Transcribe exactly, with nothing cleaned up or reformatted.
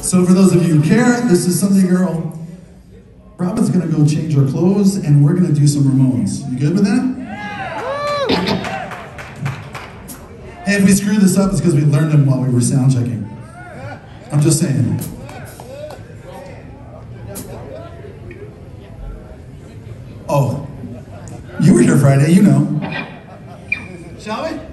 So for those of you who care, this is Sunday Girl. Robin's gonna go change her clothes and we're gonna do some Ramones. You good with that? Hey, if we screw this up, it's because we learned them while we were sound checking. I'm just saying. Oh, you were here Friday, you know. Shall we?